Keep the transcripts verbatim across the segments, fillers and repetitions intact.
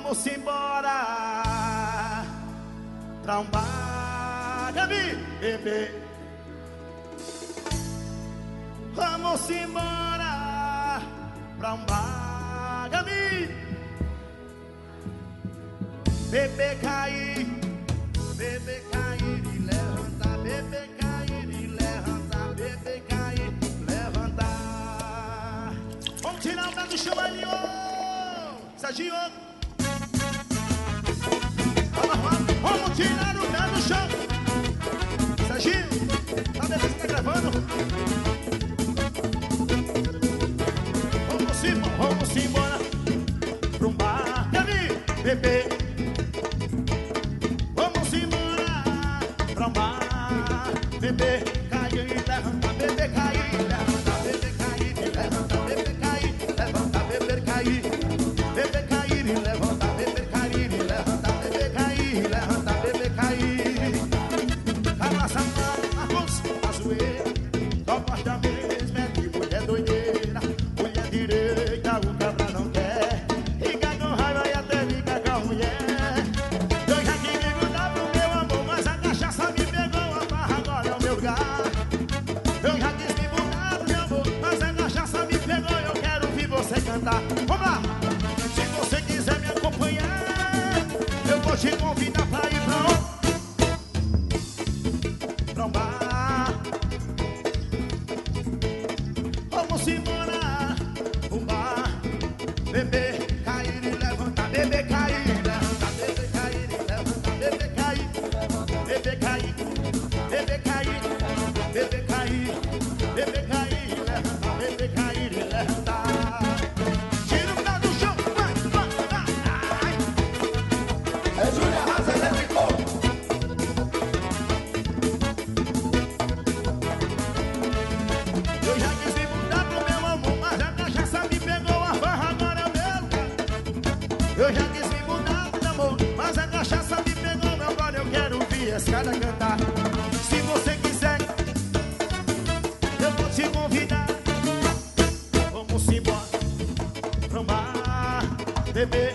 Vamos embora pra um bar, Gabi, bebê. Vamos embora pra um bar, Gabi. Bebê cair, bebê cair e levantar, bebê cair e levantar, bebê cair, levantar. Vamos tirar o pé do chão ali, ô Serginho. Vamos tirar o pé do chão. Serginho, tá vendo que você tá gravando? Vamos embora, vamos embora pra um bar, Gabi, bebê. Vamos embora pra um bar, bebê. Caiu e levanta, bebê cair, levanta, bebê cair, levanta, bebê cair, levanta, bebê cair, bebê cair e levanta, bebê cair e levanta, bebê cair, levanta, bebê cair. Abraça a Marcos, a zoeira, só gosta mesmo é de mulher doideira, mulher direita, o cabra não quer, fica com raiva e até fica com a mulher. Eu já quis me mudar pro meu amor, mas a cachaça me pegou, a barra agora é o meu lugar. Eu já quis me mudar pro meu amor, mas a cachaça me pegou, eu quero ouvir você cantar. Vamos lá! Se você quiser me acompanhar, eu vou te convidar pra ir pra onde? Pra um bar. Vamos embora, um bar. Bebê cair e levantar, bebê cair e levantar, bebê cair e levantar, bebê cair, bebê cair, bebê cair, bebê cair, bebê cair e levantar, bebê cair e levantar. Tira o pé do chão, vai, vai, vai. É Júlia Raça Elétrico. Eu já quis me mudar pro meu amor, mas a cachaça me pegou, a farra agora é o meu lugar. Eu já quis me mudar pro meu amor, mas a cachaça me pegou, meu agora eu quero ouvir esse cara cantar. Se você quiser, eu vou te convidar. Vamos embora pra um bar, bebê.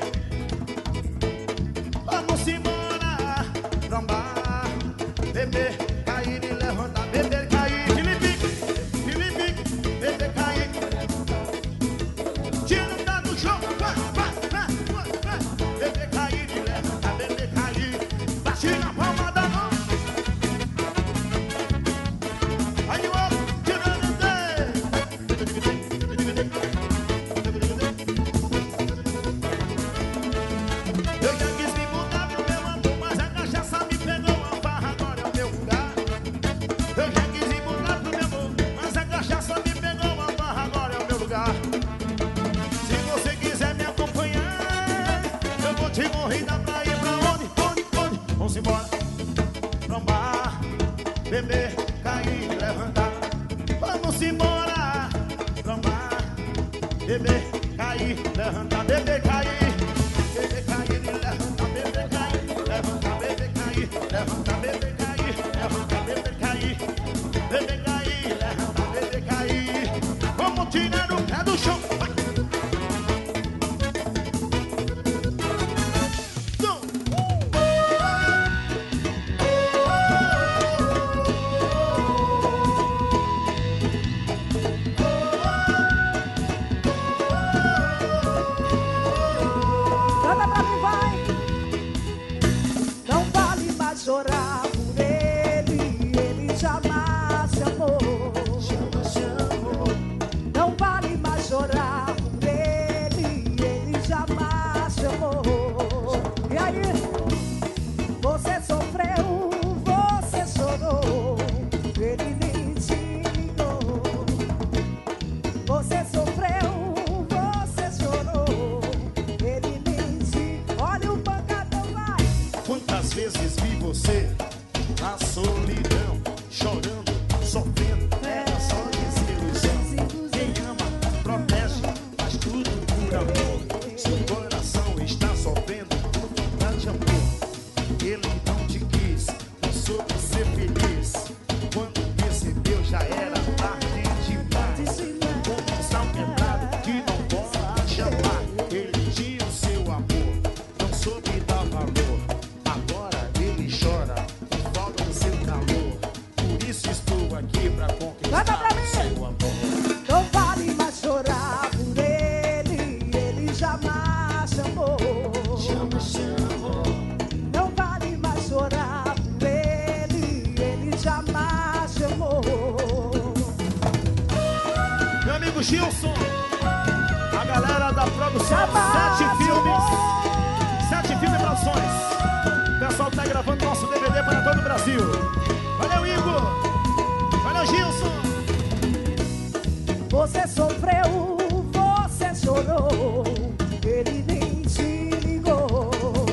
Vamos embora pra um bar, bebê. Cair e levantar, bebê cair. Felipe, Felipe, bebê cair. Tira o pé do chão, vai, vai, vai, vai, vai. Bebê cair e levantar, bebê cair. Bate na palma da mão. Aí o outro, tirando o dedo. Eu já quis me mudar pro meu amor, mas a cachaça me pegou, a farra agora é o meu lugar. Eu já quis me mudar pro meu amor, mas a cachaça me pegou, a farra agora é o meu lugar. Se você quiser me acompanhar, eu vou te convidar pra ir pra onde, onde, onde? Vamos embora pra um bar, bebê, cair, levantar. Vamos embora pra um bar, bebê, cair, levantar, bebê, cair. Bebê cair e levantar, bebê cair, levantar, bebê cair, levantar, bebê cair, levantar, bebê cair, bebê cair, levantar, bebê cair. Vamos tirar o pé do chão. Vai. Tum. Canta pra mim, vai. Não vale mais chorar por ele, ele jamais te amou. Não vale mais chorar por ele, ele jamais te amou. E aí, você sofreu, você chorou, ele nem te ligou. Você sofreu, você chorou, ele nem te... Olha o pancadão, vai! Quantas vezes vi você na solidão, chorando, sofrendo, era só desilusão. Quem ama, protege, faz tudo por amor. Seu coração está sofrendo por falta de amor. Ele não te quis, não soube ser feliz. Quando percebeu já era tarde demais. Coração quebrado que não pode chamar. Ele tinha o seu amor, não chora por falta do seu calor. Por isso estou aqui pra conquistar o seu amor. Não vale mais chorar por ele, ele jamais chamou. Chama, chamou. Não vale mais chorar por ele, ele jamais chamou. Meu amigo Gilson, a galera da produção Jamais Sete Filmes, chamou. Sete Filmes Produções. O pessoal tá gravando nosso D V D para todo o Brasil. Valeu, Igor. Valeu, Gilson. Você sofreu, você chorou, ele nem se ligou.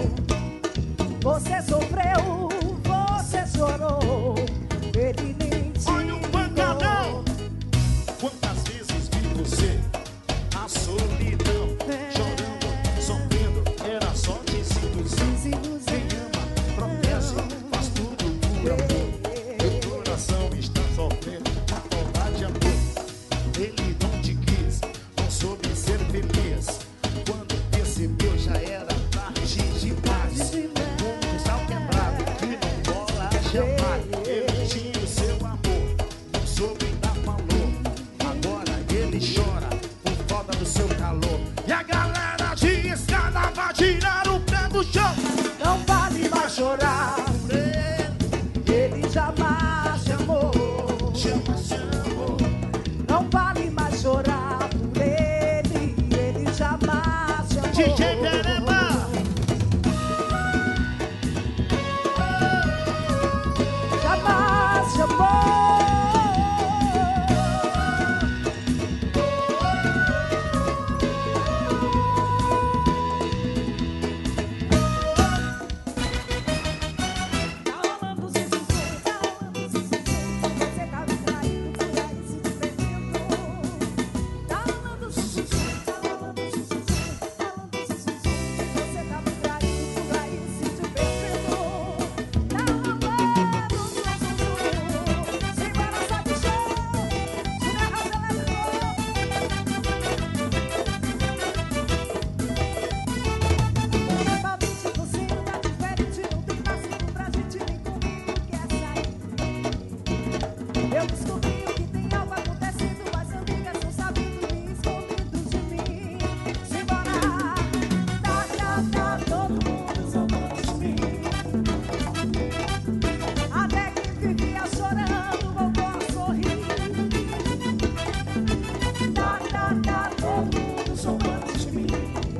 Você sofreu, você chorou, ele nem se Olha o pancadão. Quantas vezes vi você, a solidão, chorando, sofrendo, era só te seduzir. Quem ama, promete, faz tudo por amor. Meu coração está sofrendo, a falta de amor. Ele não te quis, não soube ser feliz. Quando percebeu já era tarde demais. Um cristal quebrado que não bola jamais. Ele tinha o seu amor, não soube dar valor. Agora ele chora por falta do seu calor. E a galera de escada vai tirar o pé do chão. Não vale mais chorar, ele jamais chamou. Chama, chamou. Não vale mais chorar por ele, ele jamais chamou. D J Pereba. Jamais chamou. Tá rolando sussurro, tá rolando sussurro. Você tá me traindo por aí se divertindo. Tá rolando sussurro, tá rolando sussurro, tá rolando sussurro. Você tá me traindo por aí se divertindo. Tá rolando sussurro. Simbora, sabe show. Júnior Rosa Ultimamente você anda diferente, não tem paciência pra gente nem comigo quer sair. Eu descobri o que tem algo acontecendo, as amigas não sabendo me escondido de mim. Simbora, tá, tá, tá, todo mundo zombando de mim. Até que vivia chorando, voltou a sorrir. Tá, tá, tá, todo mundo zombando de mim.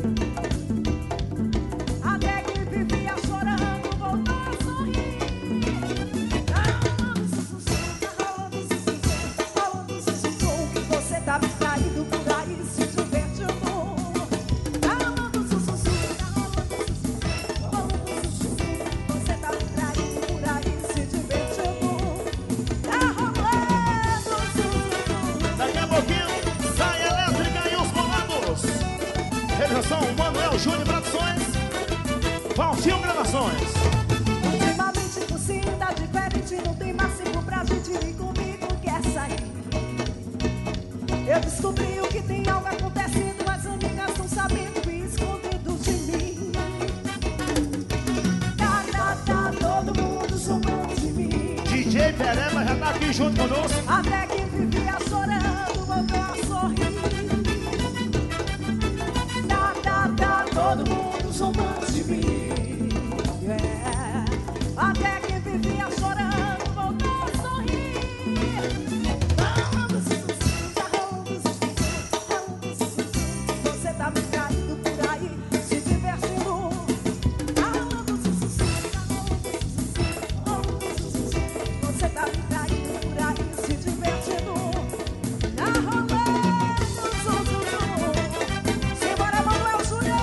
Até que vivia chorando, voltou a sorrir. Tá rolando sussurro, tá rolando sussurro, tá rolando sussurro, que você tá me traindo por aí se divertindo. Tá rolando sussurro, tá rolando sussurro, tá rolando sussurro, que você tá me traindo por aí se divertindo. Tá rolando sussurro. Daqui a pouquinho, sai elétrica e os comandos. Eles são Manuel Júnior Produções, Valtinho Gravações. Ultimamente você anda diferente, não tem mais tempo pra gente nem comigo quer sair. Eu descobri o que tem algo acontecendo, as amigas não sabendo e escondido de mim. Tá, tá, tá, todo mundo zombando de mim. D J Pereba já tá aqui junto conosco. Até que vivia chorando, voltou a sorrir. Tá, tá, tá, todo mundo zombando de mim. Yeah. Até que vivia chorando, voltou a sorrir. Tá rolando sussurro, tá rolando sussurro, tá rolando sussurro. Você tá me traindo por aí, se divertindo. Tá rolando sussurro, tá rolando sussurro, tá rolando sussurro. Você tá me traindo por aí, se divertindo. Tá rolando sussurro. Simbora, Manuel Júnior.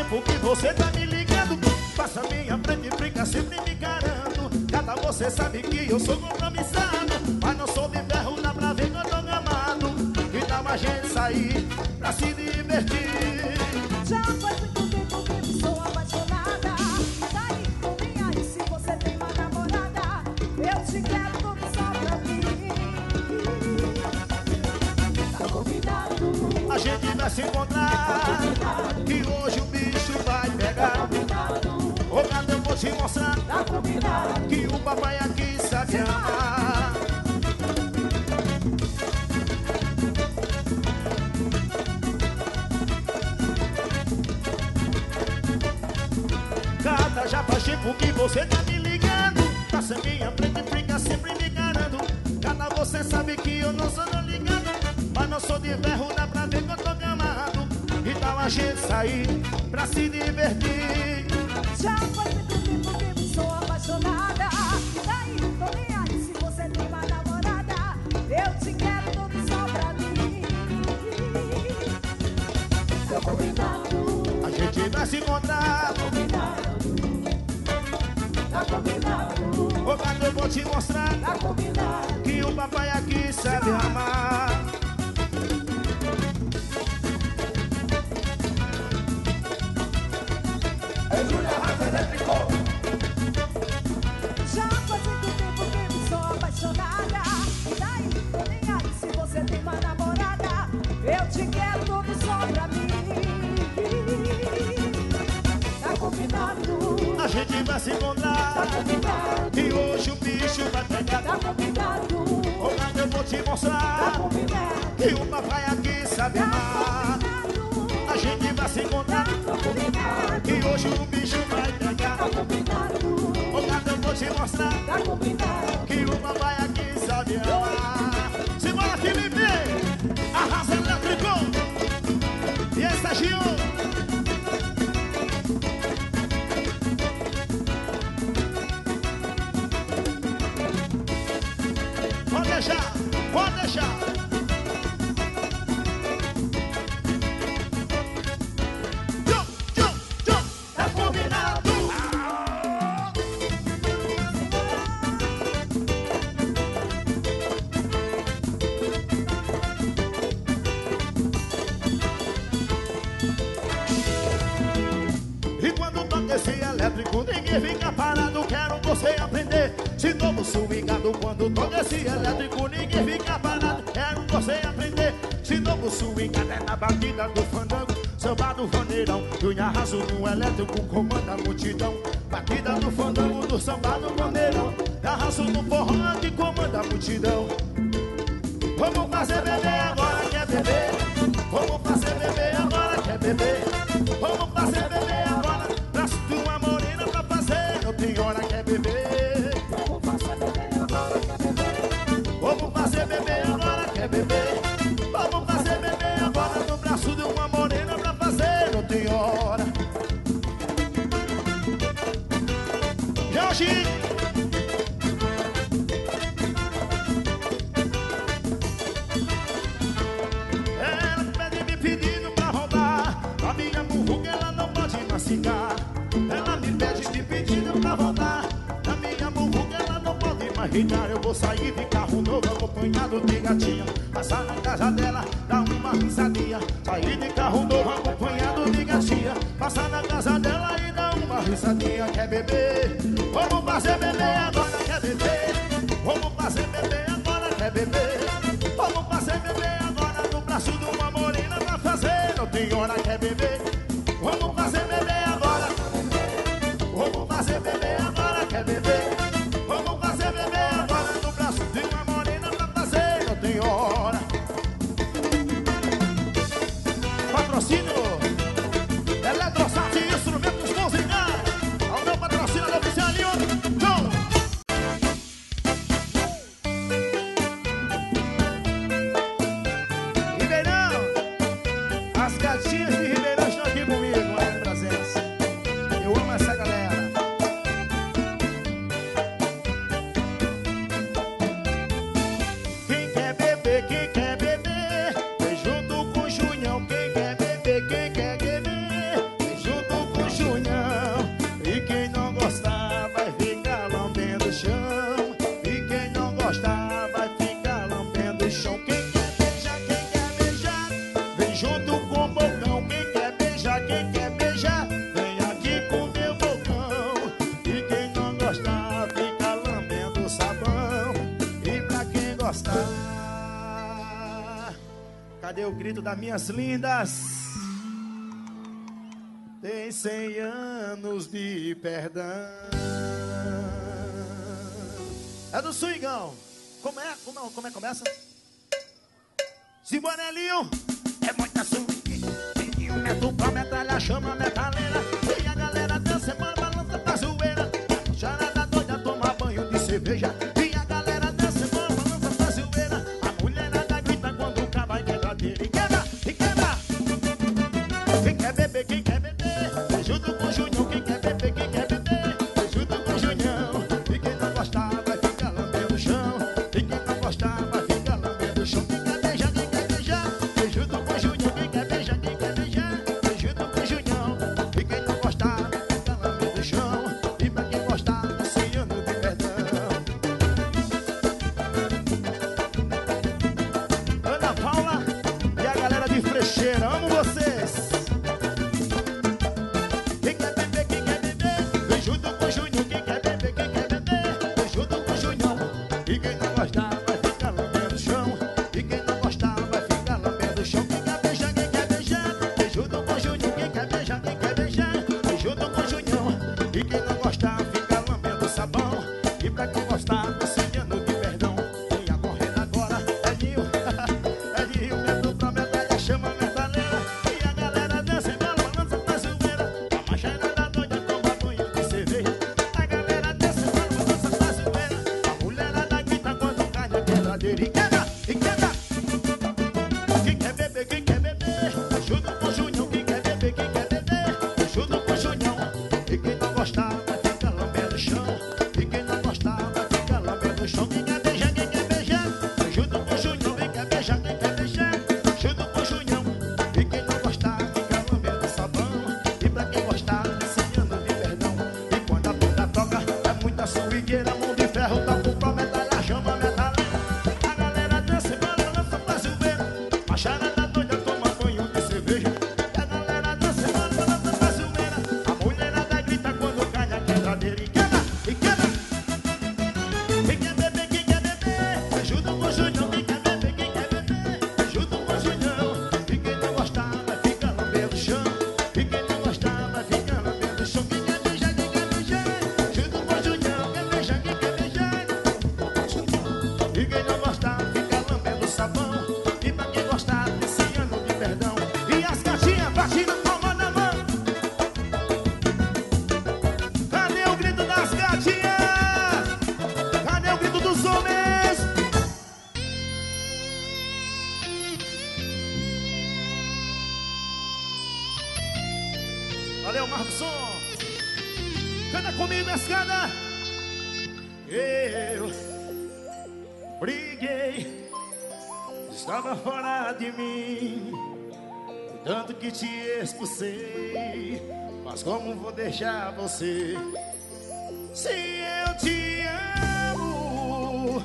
tempo que você tá me ligando, passa minha frente e fica sempre me encarando. Cada você sabe que eu sou compromissado, mas não sou de ferro, dá pra ver que eu tô gamado. E dá pra gente sair pra se divertir. Já faz muito tempo que eu sou apaixonada. Daí, não vem aí se você tem uma namorada. Eu te quero tudo só pra mim. Tá combinado. A gente vai se encontrar, que hoje o bicho vai pegar. Ô gata, eu vou te mostrar, Tá combinado. que o papai aqui sabe amar. Gata, já faz tempo que você tá me ligando, passa minha frente e fica sempre me encarando. Gata, você sabe que eu não sou não ligado, mas não sou de ferro, dá pra ver que eu tô gamado. E tal a gente sair pra se divertir. Já faz muito tempo que eu sou apaixonada. Daí, tô nem aí se você tem uma namorada. Eu te quero tudo só pra mim. Tá combinado. A gente vai se encontrar, Tá combinado. ô gata, eu vou te mostrar, Tá combinado. que o papai aqui sabe amar. É Júlia Raça Elétrico. Já faz muito tempo que eu sou apaixonada. E daí, tô nem aí se você tem uma namorada. Eu te quero tudo só pra mim. Tá combinado. A gente vai se Tá encontrar, combinado. que hoje o bicho vai pegar. Tá combinado. Ô gata, eu vou te Tá mostrar, combinado. que o papai aqui sabe Tá amar. combinado. A gente vai se encontrar, Tá combinado. que hoje o bicho vai pegar. Tá combinado. Ô gata, eu vou te mostrar, Tá combinado. que o papai aqui sabe amar. Simbora, Felipe! Arrasa Elétrico! E aí, Serginho? Pode deixar, pode deixar. Tchum, tchum, tchum. Tá combinado. E quando toca esse elétrico, ninguém fica parado. Quero você aprender. Se novo swingado, quando toca esse elétrico, ninguém fica parado. Quero você aprender. Se novo swingado é na batida do fandango, samba do vaneirão. E o arraso no elétrico comanda a multidão. Batida do fandango, do samba do vaneirão. Arraso no forró que comanda a multidão. Vamos fazer beber agora, quer beber? Vamos fazer beber agora, quer beber? Vamos fazer beber agora. Braço de uma morena pra fazer, não tem hora, quer beber? Vamos fazer beber agora, quer beber? Vamos fazer beber agora, quer beber? Vamos fazer beber agora. No braço de uma morena pra fazer, não tem hora. Jorge! Ela pede me pedindo pra roubar a minha murruga, ela não pode mastigar. Ela me pede me pedindo pra voltar a minha murruga, ela não pode imaginar. Eu vou sair de carro novo acompanhado de gatinha, passar na casa dela, dar uma risadinha. Sair de carro novo acompanhado de gatinha, passar na casa dela e dar uma risadinha. Quer beber? Vamos fazer beber agora, quer beber? Vamos fazer beber agora, quer beber? Vamos fazer beber agora. No braço de uma morena pra fazer, não tem hora, quer beber? Vamos fazer beber agora. Vamos fazer beber agora, quer beber? Vamos fazer beber agora. No braço de uma morena pra fazer, não tem hora. Patrocínio Eletrosat e Instrumentos Musicais. Ao meu patrocinador oficial, John. Ribeirão, as gatinhas de Ribeirão estão aqui comigo, a presença. Eu amo essa galera. Quem quer beber, quem quer beber, vem junto com o Junhão. Quem quer beber, quem quer beber, vem junto junto com o bocão. Quem quer beijar, quem quer beijar, vem aqui com meu bocão. E quem não gostar, fica lambendo o sabão. E pra quem gostar, cadê o grito das minhas lindas? Tem cem anos de perdão. É do swingão. Como é? Como é? Como é que começa? Simbonelinho. É muita swing. Menino, meto pra metralha, chama metaleira. E a galera dança, mano, balança pra zoeira. A charada doida toma banho de cerveja. E a galera dança, mano, balança pra zoeira. A mulherada grita quando o cavalo quebra dele. E quebra, e quebra. Quem quer beber, quem quer beber, junto com o Junião. Quem quer beber, quem quer beber, junto com o Junião. E quem não gostar vai ficar lambendo o chão. E quem não gostar vai ficar lambendo o chão. Quem quer beijar, quem quer beijar, junto com o Junião. Quem quer beijar, quem quer beijar, junto com o Junião. E quem não gostar vai ficar lambendo o chão. E pra quem gostar, cem anos de perdão. Ana Paula e a galera de Frecheira, amo vocês. Quem quer beber, quem quer beber, vem junto com o Junião. Quem quer beber, quem quer beber, vem junto com o Junião. E quem não gostar vai ficar lambendo o chão. E quem não gostar vai ficar lambendo o chão. Quem quer beijar, quem quer beijar, vem junto com o Junião. Quem quer beijar, quem quer beijar, vem junto com o Junião. E quem não gostar fica lambendo o sabão. E pra quem gostar, cem anos de perdão. Quem a correndo agora é Nil. É Nil, meto pra medalha, chama metaleira. E a galera dança e balança pra zoeira. A macharada doida toma banho de cerveja. A galera dança e balança pra zoeira. A mulherada grita quando cai na quebradeira. E quebra, e quebra. Quem quer beber, quem quer beber, junto com o Junião. Quem quer beber, quem quer beber, junto com o Junião. E quem não gostar vai ficar lambendo o chão. E quem não gostar vai ficar lambendo o chão. Quem quer beijar, quem quer beijar, junto com o Junião. Quem quer beijar, quem quer beijar, junto com o Junião. E quem não gostar fica lambendo o sabão. E pra quem gostar, cem anos de perdão. E quando a banda toca, é muita swingueira. Mão de ferro, toca pra medalha, chama metaleira. A galera dança e balança pra zoeira. A charada doida toma banho de cerveja. E a galera dança e balança pra zoeira. A mulherada grita quando cai na quebradeira. E quebra, e quebra. Quem quer beber, quem quer beber, junto com o Junião. Quem quer beber, quem quer beber, junto com o Junião. E quem não gostar vai ficar lambendo o chão. E quem não gostar vai ficar lambendo o chão. Quem quer beijar, quem quer beijar, junto com o Junião. Quer beijar, quem quer beijar, e quem não gostar fica lambendo o sabão. E pra quem gostar, cem anos de perdão. E as gatinhas batendo palma na mão. Cadê o grito das gatinhas? Cadê o grito dos homens? Valeu, Marcos. Canta comigo, escada. Eu briguei, estava fora de mim, tanto que te expulsei. Mas como vou deixar você, se eu te amo,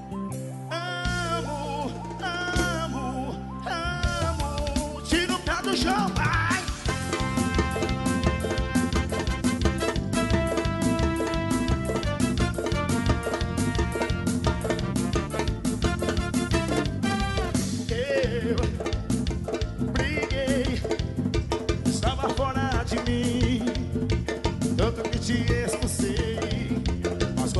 amo, amo, amo. Tira o pé do chão, vai. Eu briguei, estava fora de mim, tanto que te expulsei. Mas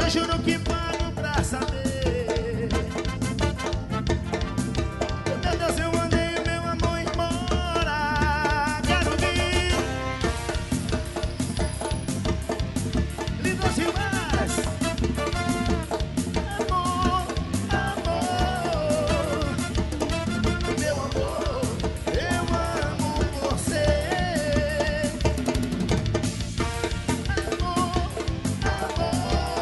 juro que pago pra saber. Meu Deus, eu mandei o meu amor embora. Quero vir. Lindos demais. Amor, amor. Meu amor, eu amo você. Amor, amor.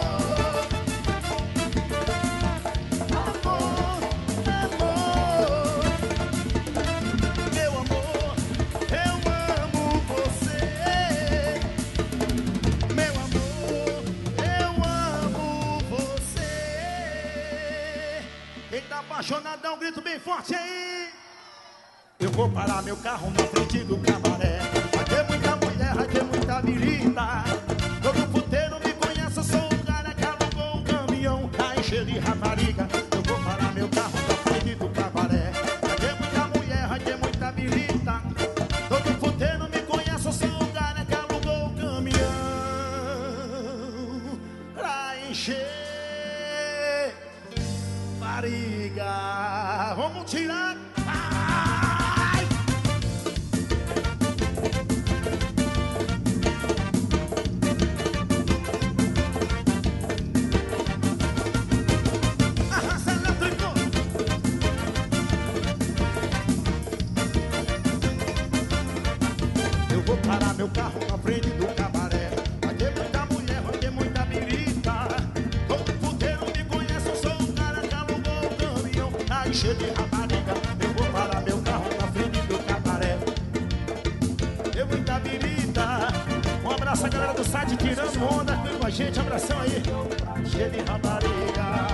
Apaixonado, dá um grito bem forte aí. Eu vou parar meu carro na frente do cabaré. Vai ter muita mulher, vai ter muita birita. Todo puteiro me conhece, eu sou o cara que alugou um caminhão pra encher de rapariga. Eu vou parar meu carro na frente do cabaré. Vai ter muita mulher, vai ter muita birita. Todo puteiro me conhece, eu sou o cara que alugou um caminhão pra encher rapariga. Vamos tirar. Ai! Arrasta elétrico. Eu vou parar meu carro na frente do cabaré. Vai ter muita mulher, vai ter muita birita. Todo puteiro me conhece, eu sou o cara que alugou o caminhão pra encher de rapariga. Eu vou parar meu carro na frente do cabaré. Tem muita birita. Um abraço a galera do site tirando onda aqui com a gente. Abração aí. Cheio de rapariga.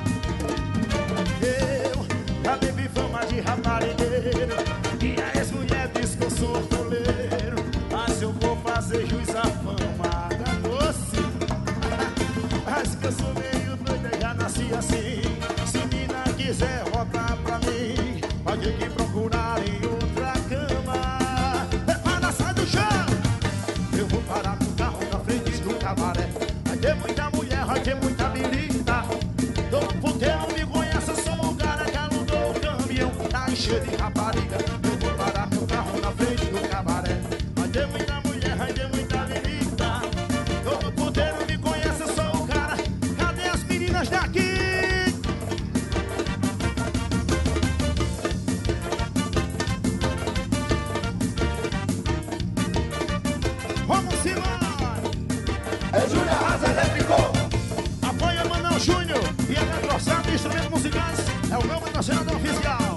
Eu já bebi fama de raparigueiro. E a ex-mulher diz que eu sou toleiro. Mas eu vou fazer jus à fama da doce. Mas que eu sou meio doido, eu já nasci assim. Se mina quiser voltar pra mim, vai ter que procurar em outra cama. Prepara, sai do chão. Eu vou parar meu carro na frente do cabaré. Vai ter muita mulher, vai ter muita birita. Todo puteiro me conhece, eu sou o cara que alugou o caminhão pra encher de rapariga. Eu vou parar meu carro na frente do cabaré. Vai ter muita mulher, vai ter muita birita. Todo puteiro me conhece, eu sou o cara. Cadê as meninas daqui? Vamos embora! É Júnior Arrasa Elétrico. Apoia Manão Júnior e a Gatroçada de Instrumentos Musicais. É o meu patrocinador oficial.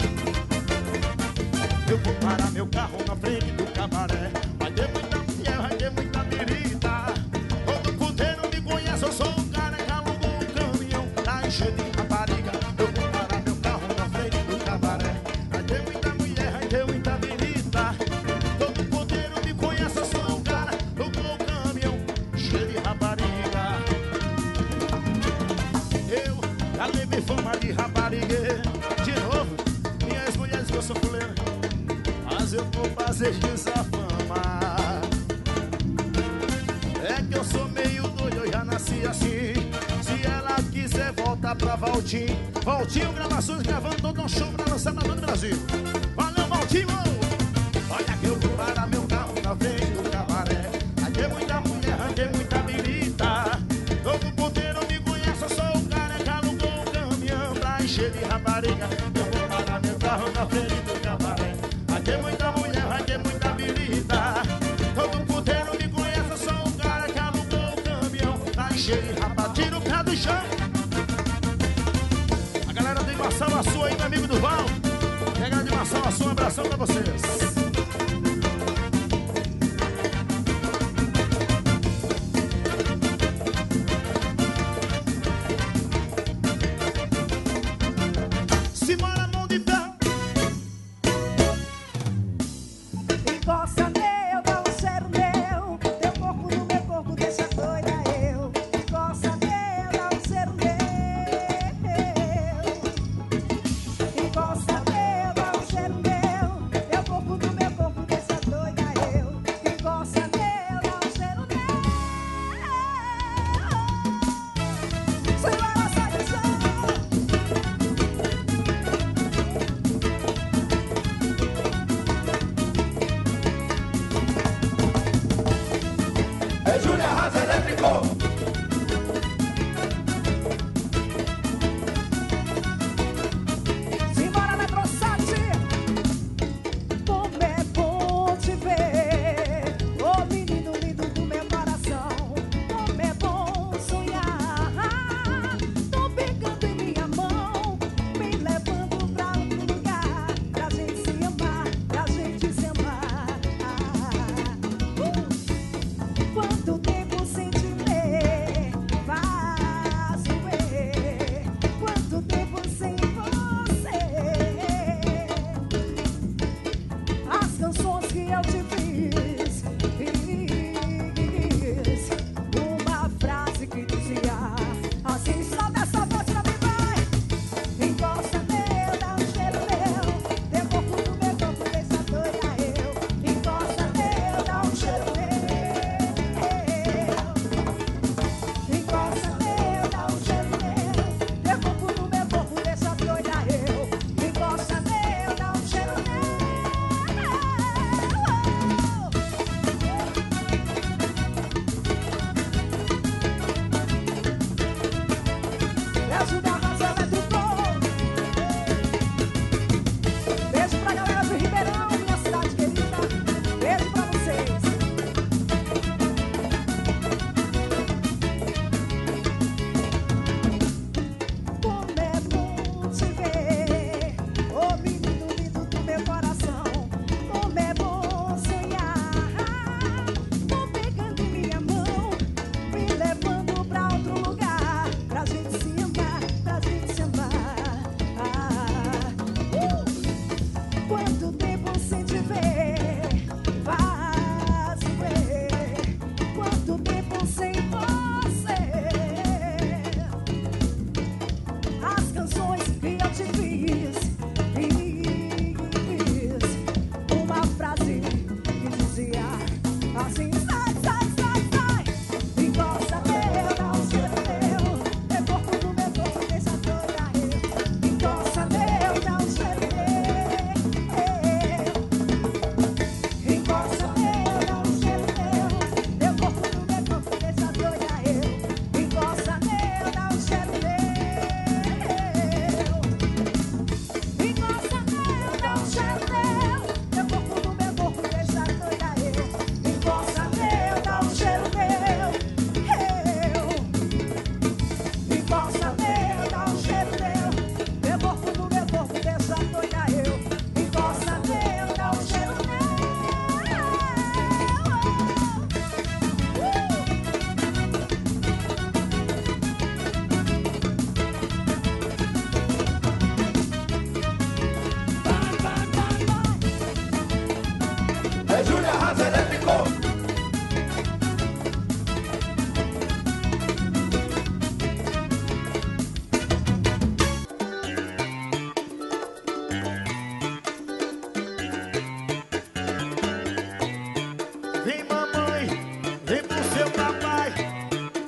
Eu vou parar meu carro na frente do cabaré. Vai ter muita mulher, vai ter muita birita. Todo puteiro me conhece, eu sou o cara que alugou um caminhão pra encher de rapariga. Eu vou parar meu carro na frente do cabaré. Vai ter muita mulher, vai ter muita birita. Todo puteiro me conhece, eu sou o cara que alugou um caminhão cheio de rapariga. Eu já levei fama de raparigueiro. De novo, minhas mulheres que eu sou fuleiro. Mas eu vou fazer jus à fama. É que eu sou meio doido, eu já nasci assim. Se ela quiser voltar pra Valtinho. Valtinho Gravações gravando todo um show pra lançar pra todo o Brasil. Valeu, Valtinho! Olha que eu vou parar meu carro na frente do cabaré. Vai ter muita mulher, vai ter muita birita. Todo puteiro me conhece, eu sou o cara que alugou um caminhão pra encher de rapariga. Eu vou parar meu carro na frente do cabaré. Vai ter muita mulher, vai ter muita birita. Todo puteiro me conhece, eu sou o cara que alugou o caminhão pra encher de rapariga. Tira o pé do chão. A galera do Marçal Açu aí, meu amigo Duval. E a galera de Marçal Açu, um abração pra vocês. Simbora, mão de ferro. Encosta meu, dá um cheiro meu. Teu corpo no meu corpo deixa doida eu. Encosta meu, dá um cheiro meu. Encosta meu, dá um cheiro meu. Teu corpo no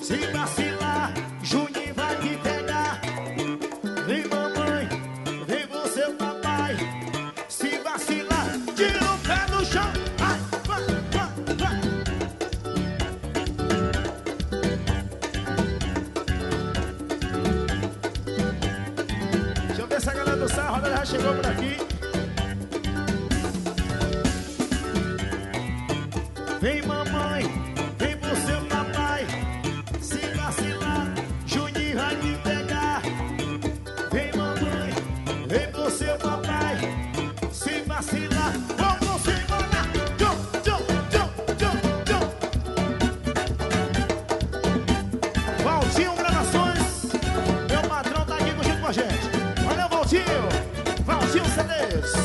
Se vacilar, Juninho vai te pegar. Vem mamãe, vem você papai. Se vacilar, tira o pé do chão. Ai, vai, vai, vai. Deixa eu ver se a galera do Sarro Roda já chegou por aqui. Vem mamãe, vem pro seu papai. Se vacilar, Juninho vai te pegar. Vem mamãe, vem pro seu papai. Se vacilar, vamos embora. Tchum, tchum, tchum, tchum, tchum. Valtinho Gravações, meu patrão tá aqui junto com a gente. Olha o Valtinho, Valtinho C Ds.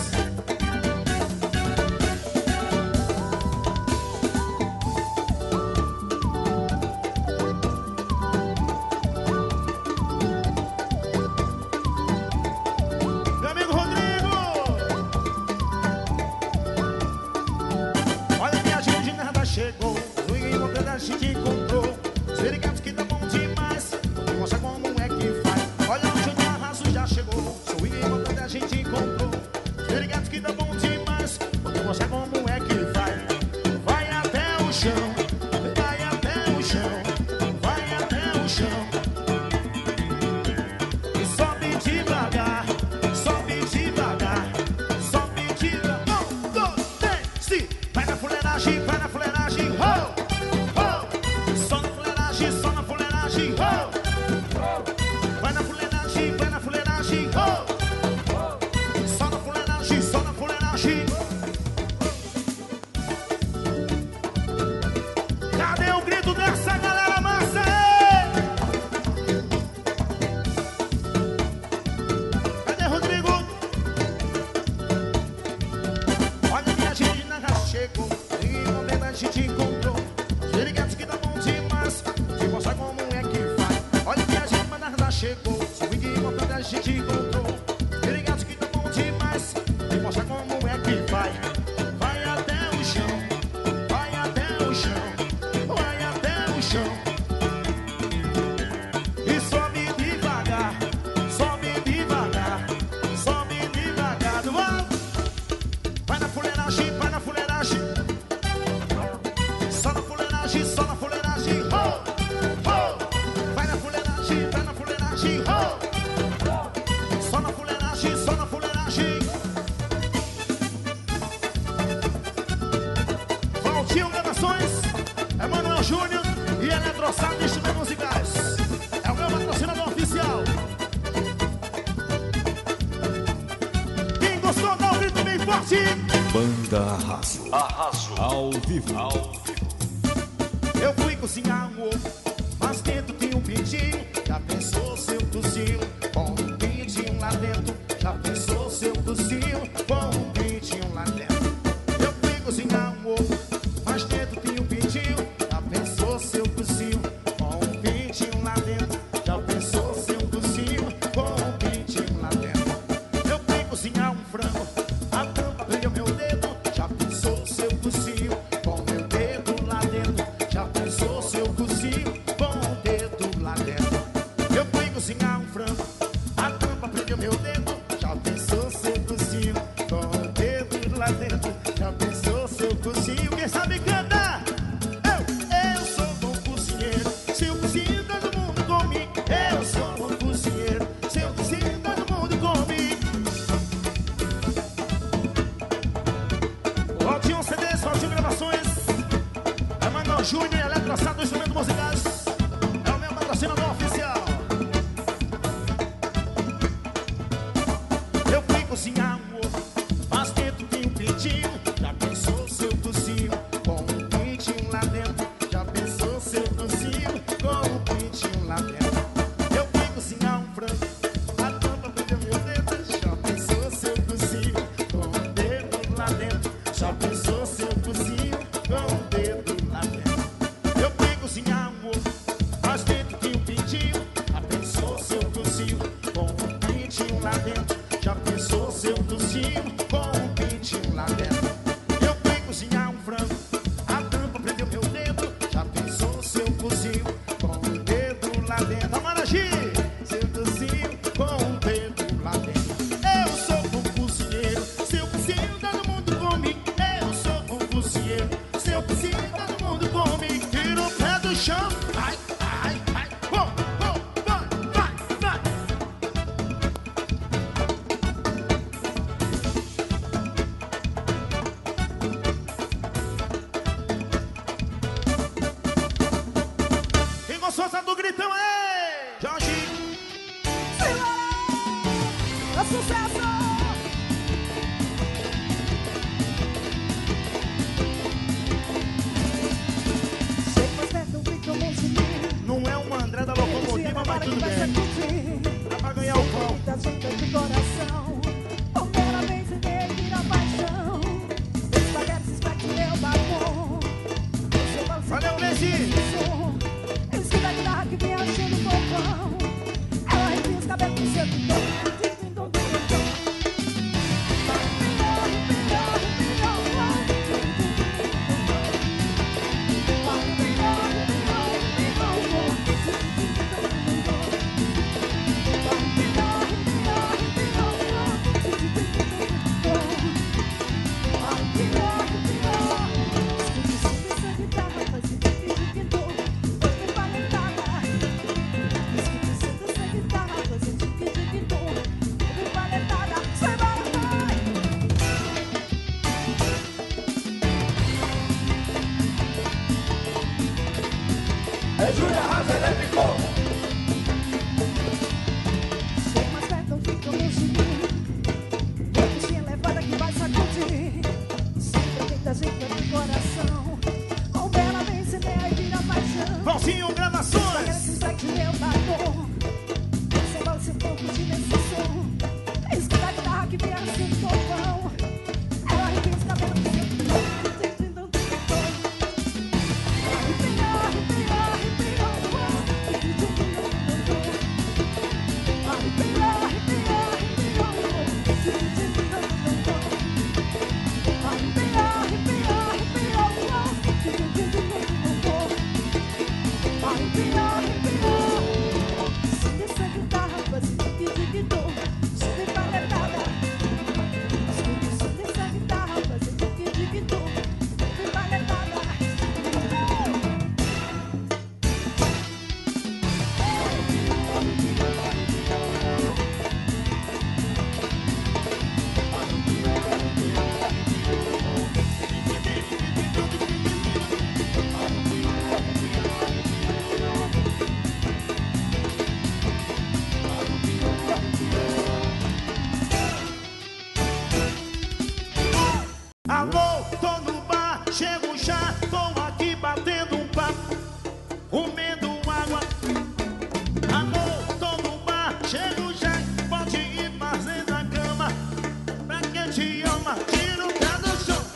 Chegou, no encontro a gente encontrou. Os ligados que tá bom demais. Vou mostrar como é que faz. Olha o Júnior Arraso já chegou. No encontro a gente encontrou. Os ligados que tá bom demais. Vou mostrar como é que faz. Vai até o chão, vai até o chão, vai até o chão. E sobe devagar, sobe devagar, sobe devagar. Um, dois, três, se vai na fuleiragem, vai na fuleiragem. Vai na fuleiragem, vai na fuleiragem, oh! Só na fuleiragem, só na fuleiragem. Cadê o grito dessa galera massa? Cadê Rodrigo? Olha que a gente já chegou. E o momento a gente encontrou. Os ligados que dá bom demais. Te mostrar como é que faz. Olha que a gente já chegou. Swing importante a gente encontrou. Ligados que tá bom demais. Te mostrar como é que vai. Vai até o chão, vai até o chão, vai até o chão. E sobe devagar, sobe devagar, sobe devagar. Vai, vai na fuleiragem, vai na fuleiragem. Só na fuleiragem, só na fuleiragem. Oh, oh. Vai na fuleiragem, vai na fuleiragem. Oh. Só na fuleiragem, só na fuleiragem. Valtinho Gravações, Emanuel Júnior e Eletroçado de Instrumentos Musicais. É o meu patrocinador oficial. Quem gostou, dá um grito bem forte. Banda Arraso. Arraso. Ao vivo. Ao vivo. Eu fui cozinhar um ovo, mas dentro tinha um pintinho. Já pensou seu cozinho com um pintinho lá dentro? Já pensou seu cozinho com um pintinho lá dentro? Eu fui cozinhar um ovo, mas dentro tinha um pintinho. Já pensou seu cozinho com um pintinho lá dentro? Já pensou seu cozinho com um pintinho lá dentro? Eu fui cozinhar um frango, a tampa brilha meu dedo. Já pensou seu cozinho com meu dedo lá dentro? Já pensou seu cozinho com o dedo lá dentro? lá dentro. Amaraji, seduzinho com o dedo lá dentro. Eu sou concurseiro, seu cozinho todo mundo come. Eu sou concurseiro, seu cozinho todo mundo come. Tira o pé do chão, ai, ai, ai. Oh, oh, vai, vai, vai. Quem gostou do gritão é Jorge. É sucesso! Sei que você não fica muito. Não é uma André da locomotiva, mas tudo bem. Dá pra ganhar o pão. Muita gente de coração. Primeira vez em que vira paixão. Espaguete, espaguete, meu batom. Valeu, Legi! Escuta a guitarra que vem achando o povão. Ela arrepia os cabelos do seu. É Júnior Raça Elétrico. Chega mais perto, não fica longe. Uma bichinha levada que vai sacudir. Sempre tem da gente de coração. Com bela vem se der e vira paixão. Valzinho Gravações. Espaguete, espaguete, meu batom. Você vai ser pouco de nesse som. Escuta a guitarra que vem assim do povão. Ela arrepia os cabelos do seu. Alô, tô no bar, chego já, tô aqui batendo um papo, comendo água. Alô, tô no bar, chego já, pode ir fazer na cama. Pra quem te ama, tira o pé do chão.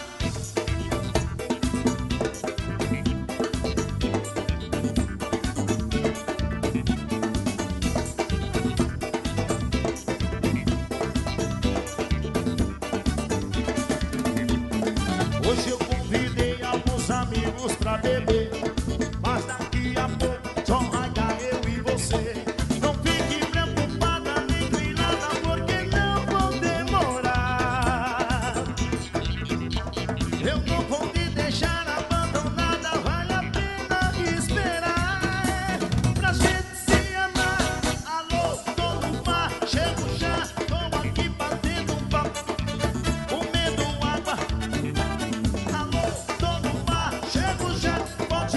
Hoje eu convidei alguns amigos pra beber, mas daqui a pouco só vai dar eu e você. Não fique preocupada nem grilada, porque não vou demorar. Eu não vou te deixar abandonada, vale a pena esperar pra gente se amar. Alô, tô no bar, chego já, tô aqui batendo um papo, comendo água. Alô, tô no bar, chego já, pode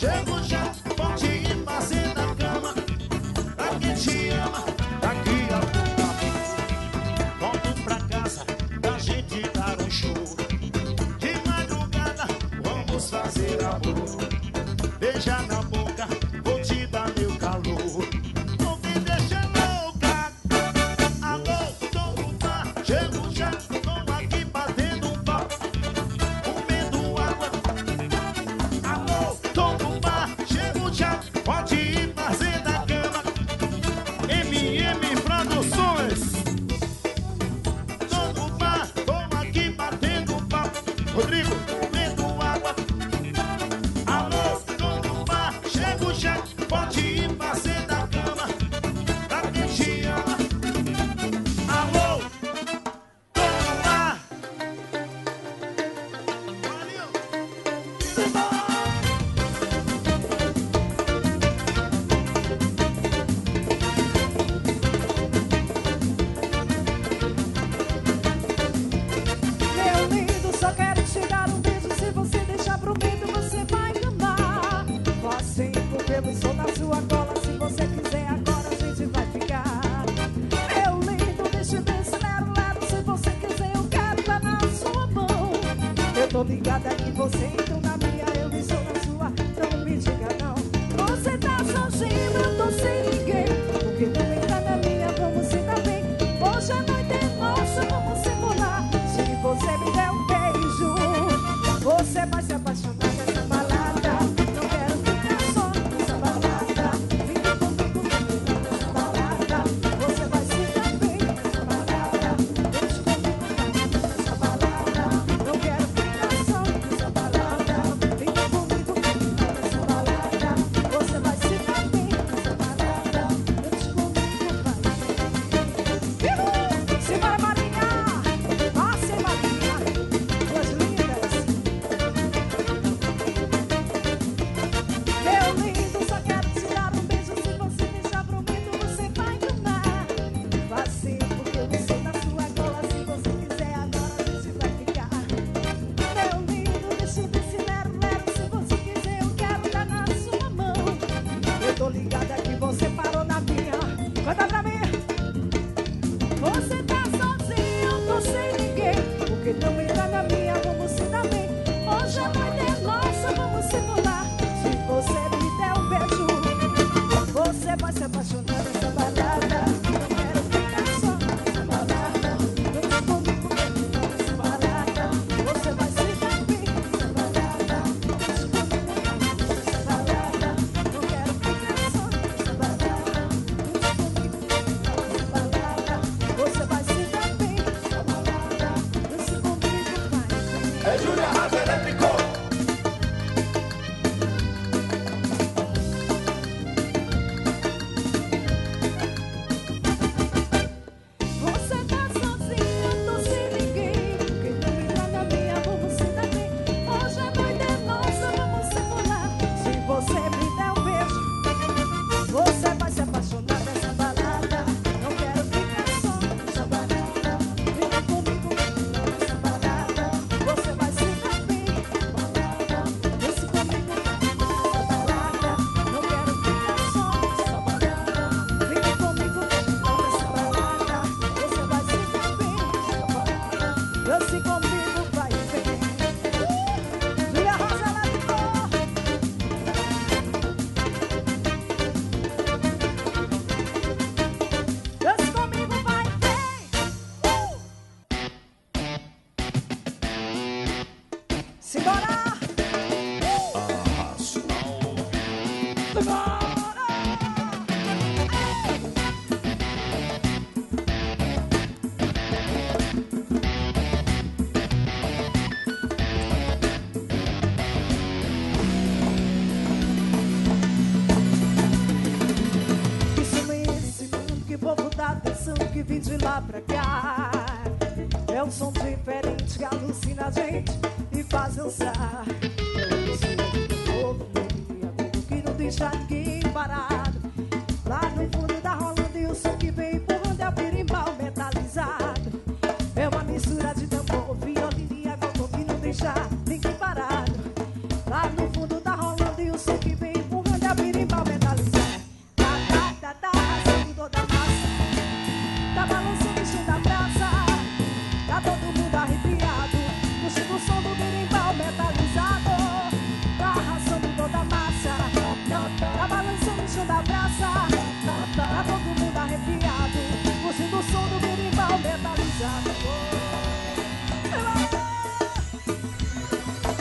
chego já, pode ir fazer na cama. Pra quem te ama, daqui a pouco volto pra casa pra gente dar um show. De madrugada vamos fazer amor. Beija na boca, vou te dar meu calor. Não me deixa louca. Alô, tô no bar, chego já, tô aqui batendo um pau, comendo água. Alô, tô no bar, chego já, pode ir fazer na cama. M M Produções. Tô no bar, tô aqui batendo um pau, Rodrigo, comendo água. Alô, tô no bar, chego já, pode ir fazer na cama. Pra quem te ama. Alô, tô no bar. Valeu. Meu lindo, só quero te dar um beijo. Se você deixar pro medo, você vai amar. Assim, porque eu estou na sua cola. Se você quiser agora, a gente vai ficar. Meu lindo, deixa eu descer, lero, lero. Se você quiser, eu quero estar na sua mão. Eu tô ligada que você entrou na minha, eu estou na sua. Não me diga não. Você tá sozinho, eu tô sem ninguém. Porque não entra na minha, vamos se dar bem. Hoje a noite é nossa, vamos se molar. Se você me der um beijo, você vai se apaixonar nessa balada. Não quero ficar só nessa balada. Fica comigo nessa balada. Você vai se dar bem nessa balada. Deixa comigo nessa balada. Não quero ficar só nessa balada. Fica comigo nessa balada. Você vai se dar bem nessa balada. Deixa comigo, vai. Uhul! Se vai, Marinha! Ah, se Marinha! Duas lindas! Meu lindo, só quero te dar um beijo. Se você deixar pro medo, você vai amar. Assim, porque eu estou na sua cola. Se você quiser agora, a gente vai ficar. Meu lindo, deixa eu descer, lero, lero. Se você quiser, eu quero estar na sua mão. Eu tô ligada que você parou na minha. Canta pra mim! Você tá sozinho, eu tô sem ninguém. Porque não entra na minha, vamos se dar bem. Hoje a noite é nossa, vamos se molar. Se você me der um beijo, você vai se apaixonar nessa balada. Não quero ficar só nessa balada. Vem comigo nessa balada. Você vai se dar bem nessa balada. Deixa comigo nessa balada. Não quero ficar só nessa balada. Deixa comigo nessa balada. Você vai se dar bem nessa balada. Deixa comigo, vai. É Júnior Raso Elétrico. Você tá sozinho, eu tô sem ninguém. Porque não entra na minha, vamos se dar bem. Hoje a noite é nossa, vamos se molar. Se você me der um beijo, você vai se apaixonar nessa balada. Não quero ficar só nessa balada. Fica comigo nessa balada. Você vai se dar bem nessa balada. Desce comigo nessa balada. Não quero ficar só nessa balada. Fica comigo nessa balada. Você vai se dar bem nessa balada. Desce comigo, vai ver. Júlia Rosa Elétrico. Desce comigo, vai ver. Simbora! Simbora! Isso nesse mundo que o povo dá atenção, que vem de lá pra cá. É um som diferente que alucina a gente e faz dançar. É uma mistura do povo e amigo que não deixa ninguém parado. Lá no fundo da rolando e o som que vem empurrando é o berimbau metalizado. É uma mistura de tambor, violino e agogô que não deixa ninguém parado. Lá no fundo da rolando e o som que vem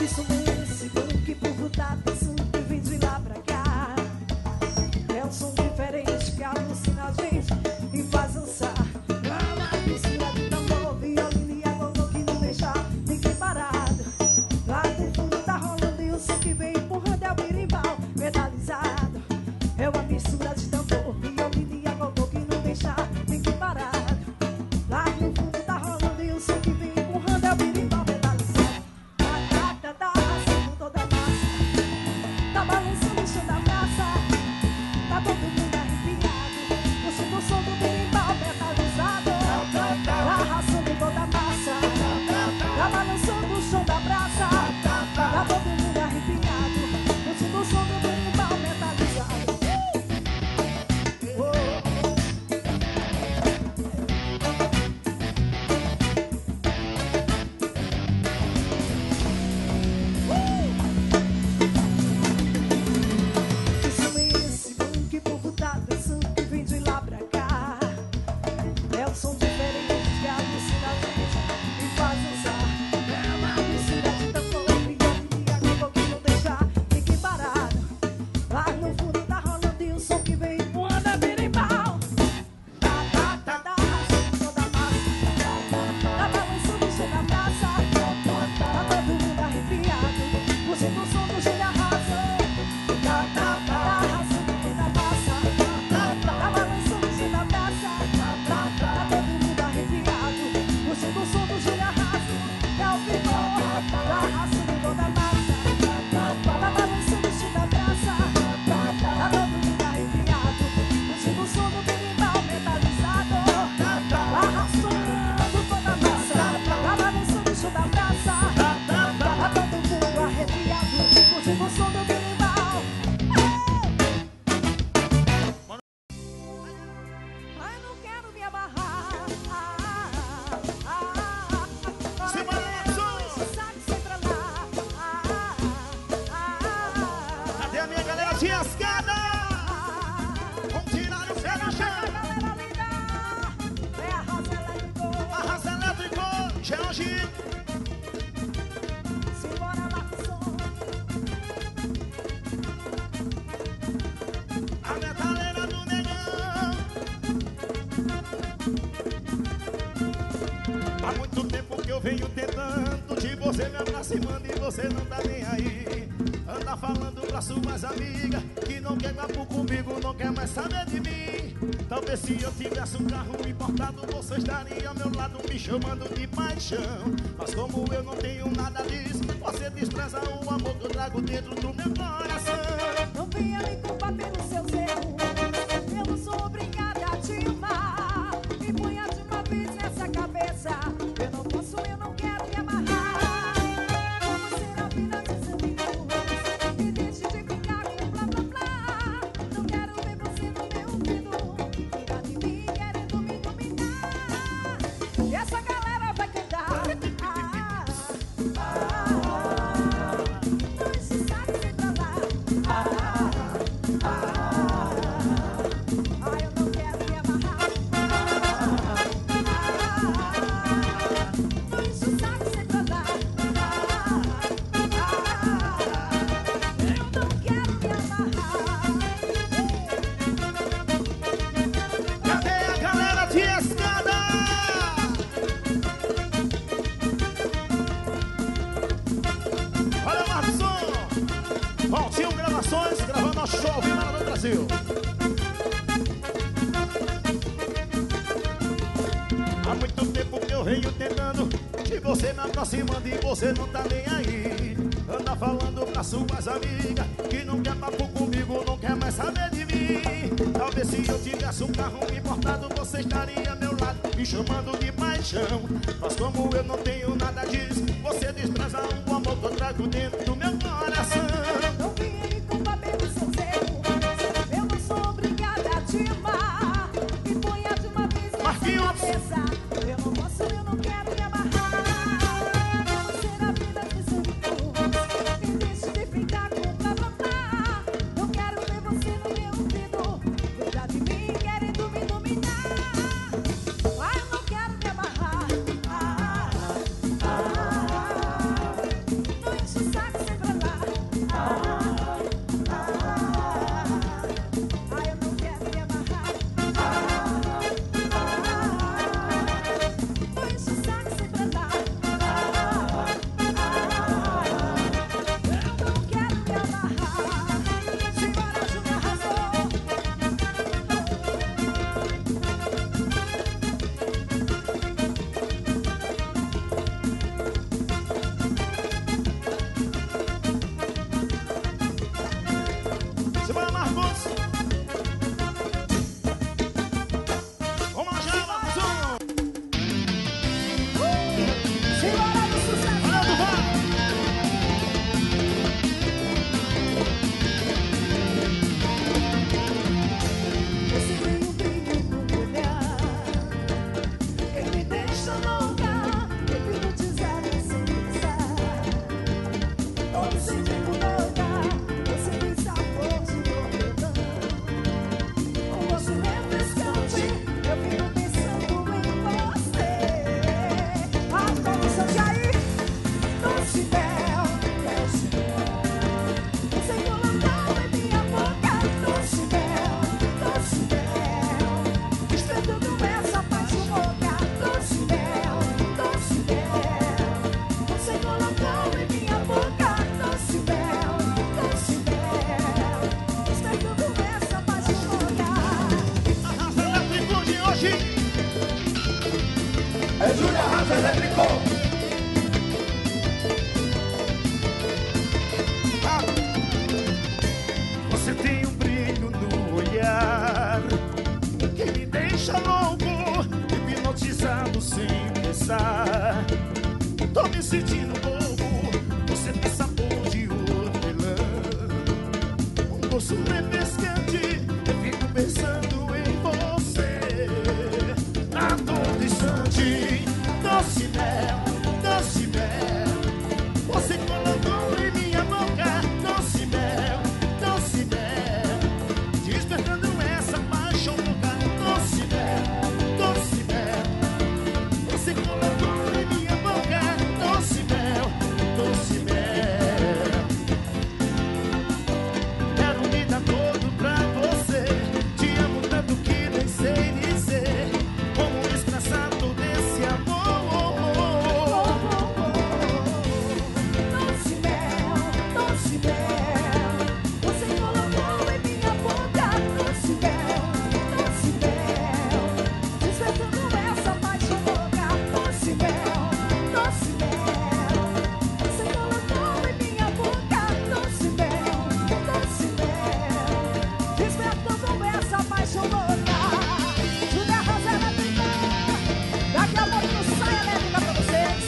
Isso esse bom que povo tá pensando que vem de lá pra cá. É um som diferente que alucina a gente e faz dançar. É uma mistura de tambor, violino e agogô que não deixa ninguém parado. Lá no fundo tá rolando e o som que vem empurrando é o berimbau metalizado. É uma mistura de tambor, violino e agogô que não deixa ninguém parado. Lá no fundo tá rolando e o som que vem empurrando é o berimbau metalizado. Tá, tá, tá, arrasando toda a massa. Tá balançando o chão da praça. Tá todo mundo arrepiado. O som do som do berimbau metalizado. Tá arrasando toda a massa. Tá balançando o chão da praça. Tá todo mundo arrepiado. O som do som do berimbau metalizado. Isso é esse bom que o povo tá dançando que vem de lá pra cá. É um som diferente que alucina a gente e faz dançar. É uma mistura de tambor, violino e agogô que não deixa ninguém parado. Lá no fundo tá rolando e o som que vem voando é berimbau. Tá, tá, tá, tá, arrasando toda a massa. Tá balançando o chão da praça. Tá todo mundo arrepiado. Curtindo o som do Júlio Arrasa. Tá, tá, tá, arrasando toda a massa. Tá balançando o chão da praça. Tá todo mundo arrepiado. Curtindo o som do Júlio Arrasa. É o vigor. Tá arrasando toda a massa. Tá balançando o chão da praça. Tá todo mundo arrepiado. Curtindo o som do berimbau metalizado. Tá arrasando toda a massa. Tá balançando o chão da praça. Tá todo mundo arrepiado. Curtindo o som do berimbau. Ai, não quero me amarrar. Se balançou. Sabe ser pra lá. Cadê a minha galera de escada? Vamos tirar o pé no chão. Galera linda. É a Rosa Elétrico. Arrasa elétrico, Georgie. Simbora lá com som. A metaleira do negão. Há muito tempo que eu venho tentando de você me aproximando e você não tá nem aí. Anda falando pra suas amigas que não quer papo comigo, não quer mais saber de mim. Talvez se eu tivesse um carro importado, você estaria ao meu lado me chamando de paixão. Mas como eu não tenho nada disso, você despreza o amor que eu trago dentro do meu coração. Não venha me culpar pelos seus erros. Eu não sou obrigada a te amar. Me ponha de uma vez nessa cabeça. Eu não posso, eu não quero me amarrar. Vamos ser a vida dos amigos. E deixe de ficar com blá blá blá. Não quero ver você no meu ouvido. Cuidar de mim querendo me dominar. E essa galera vai cantar. Ah, ah, não se sabe se pra lá. Ah, ah, ah, eu não quero me amarrar. Ah, ah, não se sabe se pra lá. Ah, ah, eu não quero me amarrar. Cadê a galera de escada? Olha o Marcos, Valtinho Gravações, gravando nosso show ao vivo lá no Brasil. Há muito tempo que eu venho tentando de você me aproximando e você não tá nem aí. Anda falando pra suas amigas que não quer papo comigo, não quer mais saber de mim. Talvez se eu tivesse um carro importado, você estaria ao meu lado me chamando de paixão. Mas como eu não tenho nada disso, você despreza o amor que eu trago dentro do meu coração. Não venha me culpar pelos seus erros. Eu não sou obrigada a te amar. Me ponha de uma vez nessa Marquinhos. cabeça. Eu não posso, eu não quero me amarrar. Vamos ser a vida dos amigos. E deixe de ficar com blá blá blá. Não quero ver você no meu ouvido. Cuidar de mim querendo me dominar. Ah, eu não quero me amarrar. Ah, ah, doce refrescante, eu fico pensando em você. A todo instante, doce mel, doce mel, você colocou em minha boca. Doce mel, doce mel, despertando essa paixão louca. Doce mel, doce mel, você colocou em minha boca. Doce mel, doce mel, quero me dar todo pra você. Te amo tanto que nem sei dizer como expressar todo esse amor. Doce mel, doce mel, você colocou em minha boca. Doce mel, doce mel, despertando essa paixão louca. Doce mel, doce mel, você colocou em minha boca. Doce mel, doce mel, despertando essa paixão louca. Júlia Rosa elétrica, daqui a pouco sai elétrica pra vocês.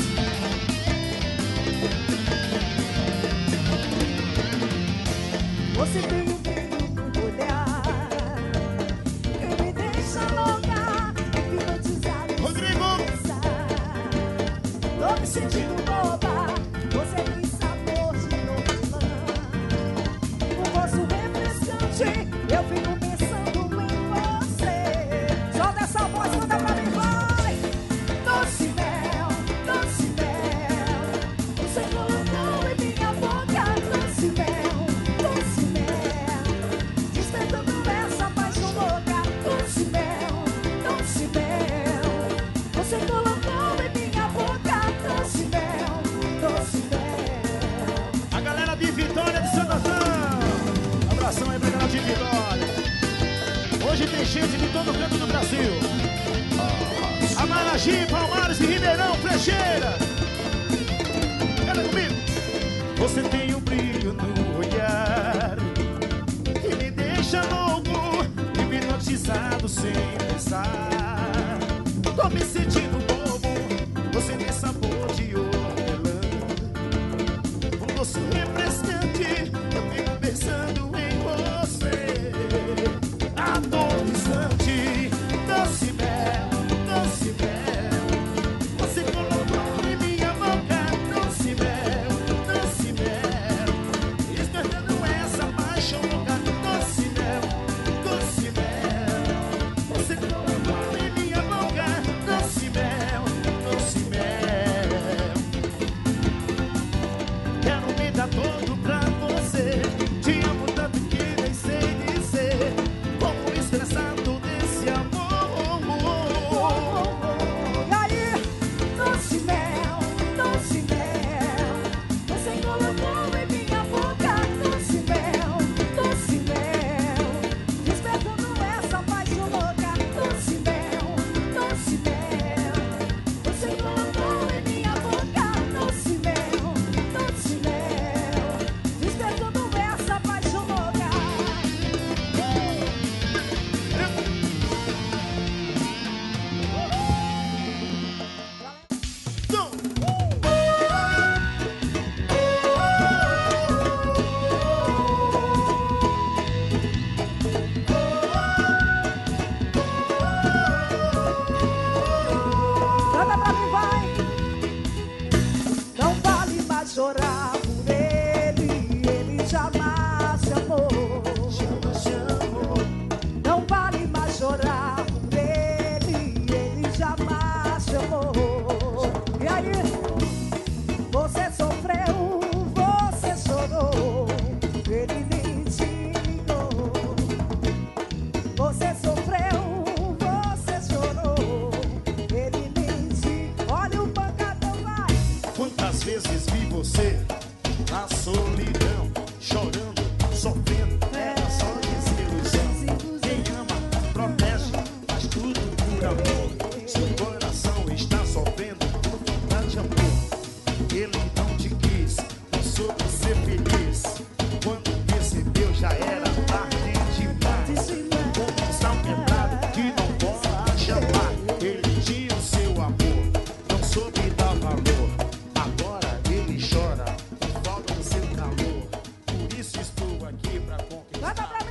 Você tem um brilho no olhar que me deixa louca, hipnotizada e Rodrigo! tô me sentindo boba. Você tem sabor de hortelã, um gosto refrescante, eu fico pensando em você. Solta essa voz, manda pra mim, vai! Doce mel, doce mel, você colocou em minha boca. Doce mel, doce mel, despertando essa paixão louca. Doce mel, doce mel, você colocou em minha boca. Doce mel, doce mel. A galera de Vitória de Santo Antão, abração aí pra galera de Vitória. Hoje tem gente de todo canto do Brasil. Amaragi, Palmares e Ribeirão, Flecheira. Canta comigo. Você tem um brilho no olhar que me deixa louco, hipnotizado sem pensar. Tô me sentindo bobo, você tem sabor de hortelã, um gosto refrescante, eu fico pensando em você. A todo instante, doce mel, doce mel, você colocou em minha boca. Doce mel, doce mel, despertando essa paixão louca. Doce mel, doce mel, você colocou em minha boca. Doce mel, doce mel, quero me dar todo pra você. Te amo tanto que nem sei dizer como expressar todo esse amor. E aí, doce mel, doce mel, você colocou em minha boca. Doce mel, doce mel, despertando essa paixão louca. Doce mel, doce mel, você colocou em minha boca. Doce mel, doce mel, despertando essa paixão louca. Canta pra mim, vai! Não vale mais chorar por ele, ele jamais te amou. Não vale mais chorar por ele, ele jamais te amou. E aí, você sofreu, você chorou, ele nem te ligou. Você sofreu, você chorou, ele nem te... Olha o pancadão, vai! Quantas vezes vi você na solidão, chorando, sofrendo, era só desilusão. Quem ama, protege, faz tudo por amor. Seu coração está sofrendo por falta de amor. Ele não te quis, não soube ser feliz. Quando percebeu já era tarde demais. Como um salpetado que não pode chamar. Ele tinha o seu amor, não soube dar valor. Agora ele chora por falta do seu calor. Por isso estou aqui pra conquistar.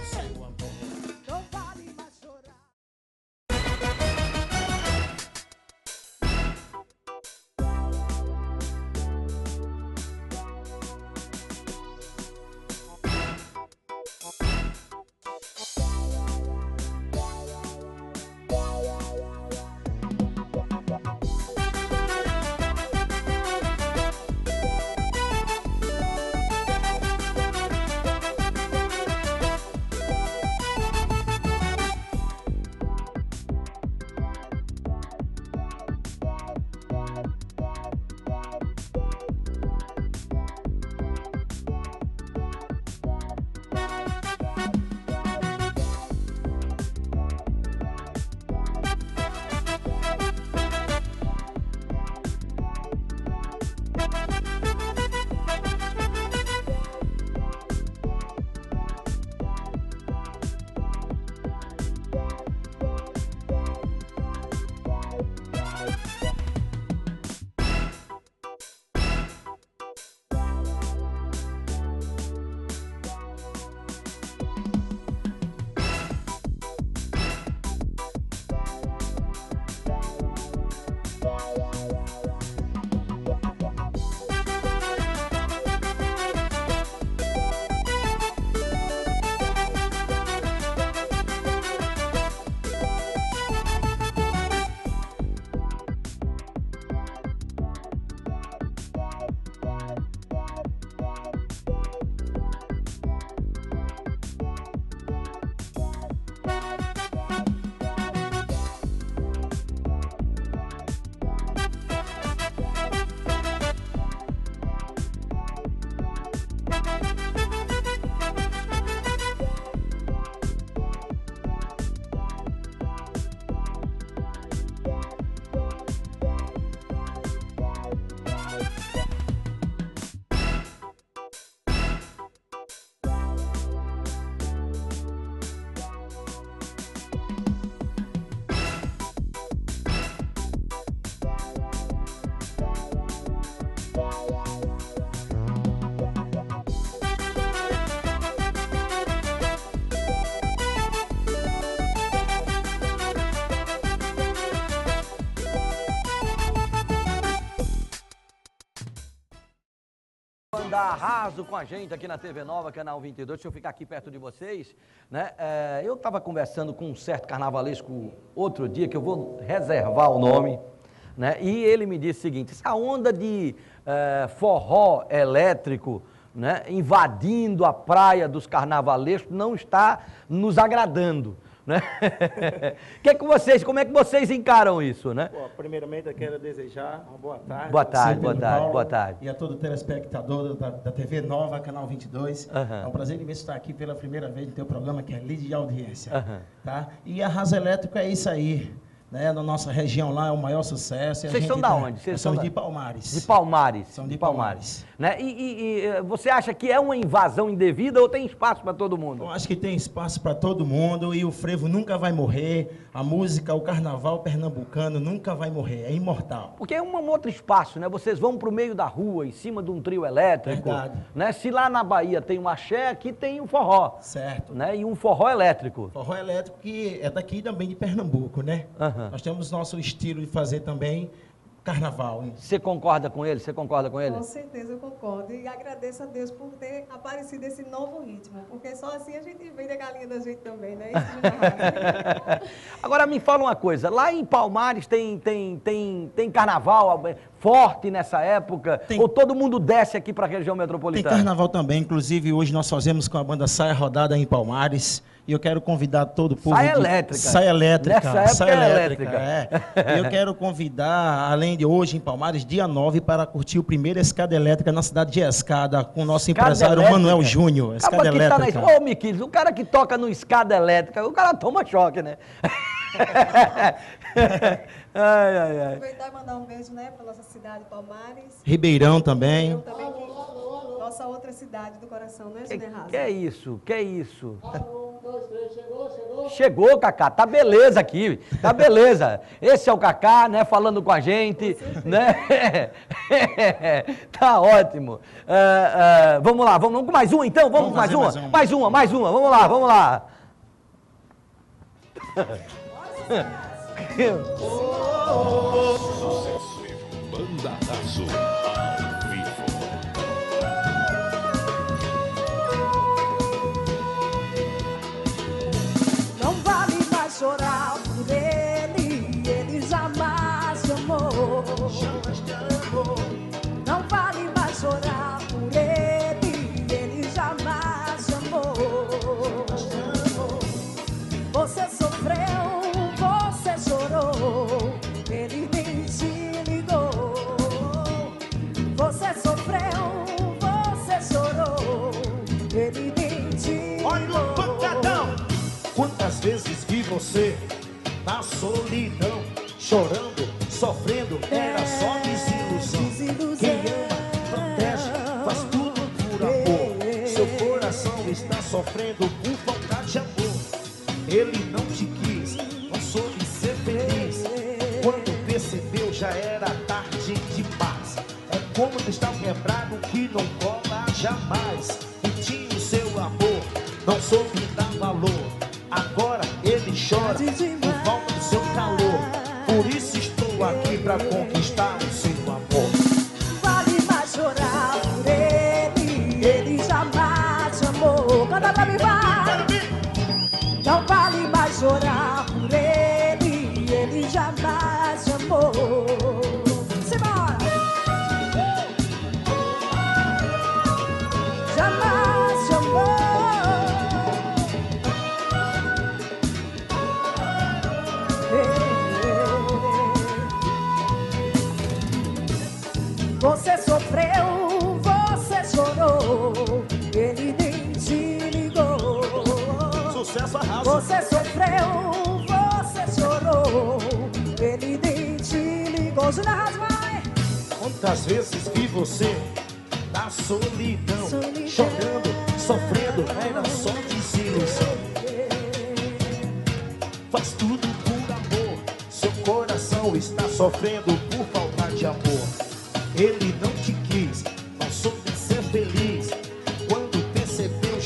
Da Arraso com a gente aqui na T V Nova, Canal vinte e dois, deixa eu ficar aqui perto de vocês, né? É, eu estava conversando com um certo carnavalesco outro dia, que eu vou reservar o nome, né? E ele me disse o seguinte, essa onda de é, forró elétrico, né, invadindo a praia dos carnavalescos não está nos agradando, né? que é que vocês, como é que vocês encaram isso, né? Bom, primeiramente eu quero desejar uma boa tarde. Boa tarde, boa Pedro tarde, Paulo, boa tarde. E a todo telespectador da, da T V Nova, Canal vinte e dois. Uhum. É um prazer imenso estar aqui pela primeira vez no teu programa, que é Líder de Audiência. Uhum. Tá? E a Arraso Elétrico é isso aí. Né? Na nossa região lá é o maior sucesso. Vocês são da onde? Vocês Nós são somos da... de Palmares. De Palmares. São de Palmares. Palmares. Né? E, e, e você acha que é uma invasão indevida ou tem espaço para todo mundo? Eu acho que tem espaço para todo mundo e o frevo nunca vai morrer. A música, o carnaval pernambucano nunca vai morrer. É imortal. Porque é um outro espaço, né? Vocês vão para o meio da rua, em cima de um trio elétrico. Verdade. Né? Se lá na Bahia tem um axé, aqui tem um forró. Certo. Né? E um forró elétrico. Forró elétrico que é daqui também de Pernambuco, né? Uhum. Nós temos nosso estilo de fazer também carnaval. Hein? Você concorda com ele? Você concorda com ele? Com certeza eu concordo. E agradeço a Deus por ter aparecido esse novo ritmo. Porque só assim a gente vende a galinha da gente também, né? Isso Agora me fala uma coisa, lá em Palmares tem, tem, tem, tem carnaval forte nessa época? Tem. Ou todo mundo desce aqui para a região Tem metropolitana? carnaval também, inclusive hoje nós fazemos com a banda Saia Rodada em Palmares. E eu quero convidar todo o povo. Saia de... elétrica. Saia elétrica. Nessa época Saia é elétrica. É. E eu quero convidar, além de hoje em Palmares, dia nove, para curtir o primeiro escada elétrica na cidade de Escada, com o nosso Escada empresário elétrica? Manuel Júnior. Acaba Escada que tá elétrica. na... Ô, Miquiles, o cara que toca no escada elétrica, o cara toma choque, né? ai, ai, ai. Aproveitar e mandar um beijo, né, para nossa cidade, Palmares. Ribeirão também. Eu também, que nossa outra cidade do coração, né, Que, Júnior Raso? que é isso? Que é isso? Chegou, Cacá, tá beleza aqui, tá beleza. Esse é o Cacá, né, falando com a gente, né? Tá ótimo. Uh, uh, vamos lá, vamos com mais uma então? Vamos, Vamos com mais fazer uma? mais uma. Mais uma, mais uma, vamos lá, vamos lá. Banda Arraso ao vivo. Não vale mais chorar por ele, ele jamais te amou. Não vale mais chorar por ele, ele jamais te amou. Você sofreu, você chorou, ele nem te ligou. Você sofreu, você chorou, ele nem te Olha ligou. o pancadão! Quantas vezes vi você na solidão, chorando, sofrendo, era só desilusão. Desilusão. Quem ama, protege, faz tudo por amor. Seu coração está sofrendo por falta de amor. Ele não te quis, não soube ser feliz. Quando percebeu já era tarde demais. É como cristal quebrado que não cola jamais. E tinha o seu amor, não soube dar valor. Agora ele chora por falta do seu calor. Por isso estou aqui pra conquistar o seu amor. Vale mais chorar por ele, ele jamais te amou. Canta pra mim, vai! Não vale mais chorar por ele, ele jamais te amou. Simbora! Jamais te amou. Você sofreu, você chorou, ele nem te ligou. Sucesso Arraso. Você sofreu, você chorou, ele nem te ligou. Júnior Raso, vai! Quantas vezes vi você na solidão, Solidão. chorando, sofrendo, era só desilusão. Faz tudo por amor, seu coração está sofrendo por falta de amor. Ele não te quis,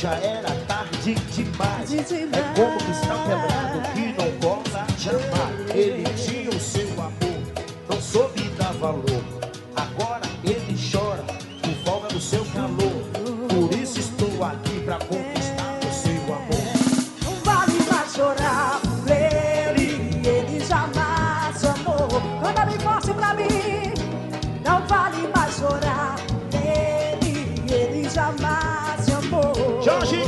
já era tarde demais. Tarde demais. É como cristal quebrado que não cola jamais. Ele tinha o seu amor, não soube dar valor. Agora ele chora por falta do seu calor. Por isso estou aqui pra conquistar o seu amor. Não vale mais chorar por ele, ele jamais te amou. Canta bem forte pra mim. Não vale mais chorar por ele, ele jamais te amou. Jorge!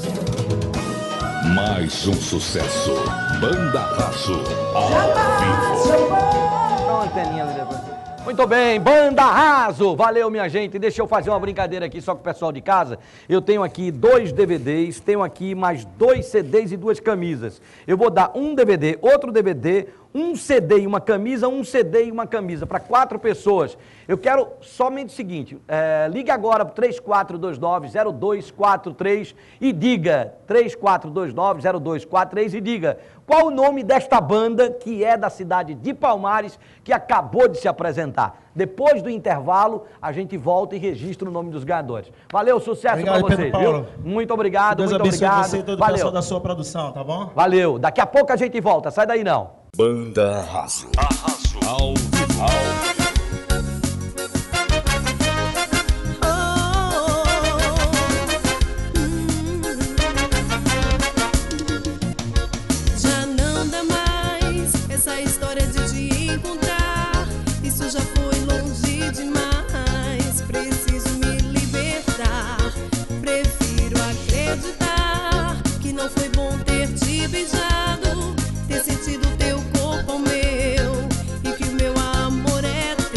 Mais um sucesso. Banda Raço. Jamais te amou. Dá uma anteninha ali depois. Muito bem, Banda Raso, valeu minha gente, deixa eu fazer uma brincadeira aqui só com o pessoal de casa. Eu tenho aqui dois D V Ds, tenho aqui mais dois C Ds e duas camisas. Eu vou dar um D V D, outro D V D, um C D e uma camisa, um C D e uma camisa para quatro pessoas. Eu quero somente o seguinte, é, ligue agora para três quatro dois nove zero dois quatro três e diga, três quatro dois nove zero dois quatro três e diga qual o nome desta banda que é da cidade de Palmares, que acabou de se apresentar. Depois do intervalo, a gente volta e registra o nome dos ganhadores. Valeu, sucesso para vocês, Pedro Paulo. viu? Muito obrigado, Deus muito abençoe obrigado. você e todo o Valeu. pessoal da sua produção, tá bom? Valeu, daqui a pouco a gente volta, sai daí não. Banda Raço. Ao vivo. Já não dá mais essa história de te encontrar. Isso já foi longe demais. Preciso me libertar. Prefiro acreditar que não foi bom ter te beijado, ter sentido teu corpo ao meu, e que o meu amor é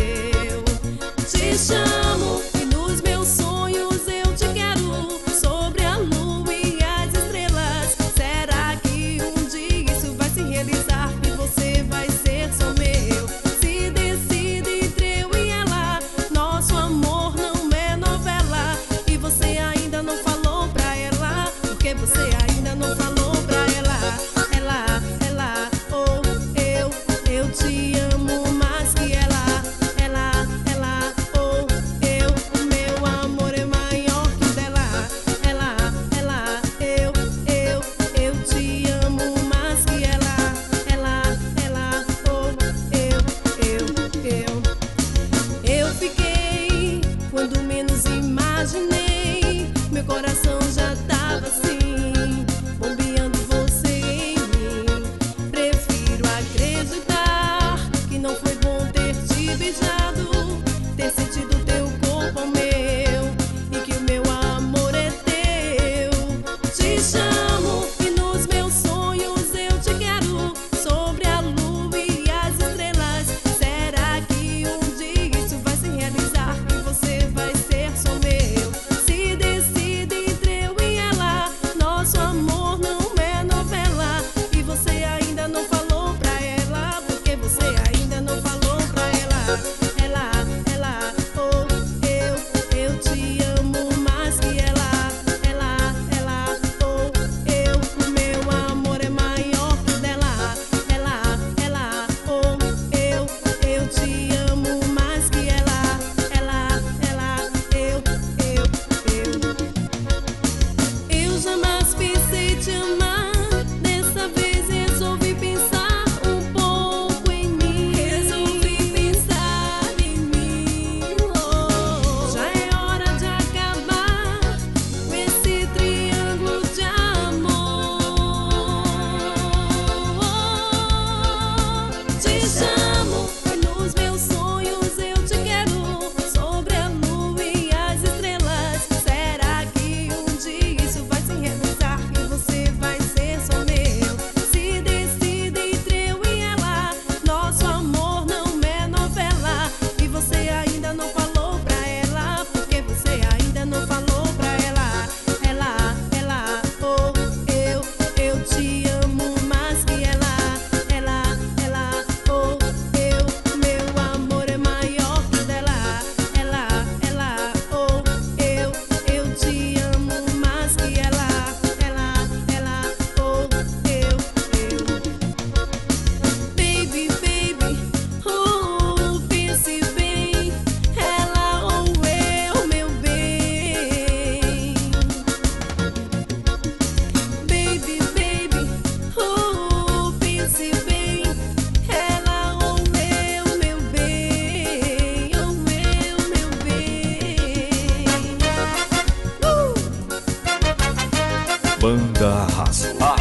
Banda Arraso.